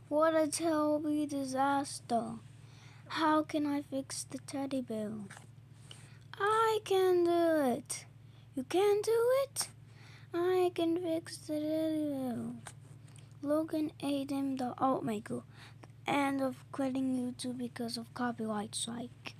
What a terrible disaster! How can I fix the teddy bear? I can do it. You can do it? I can fix the teddy bear. Logan Adam, the art maker. End of quitting YouTube because of copyright strike.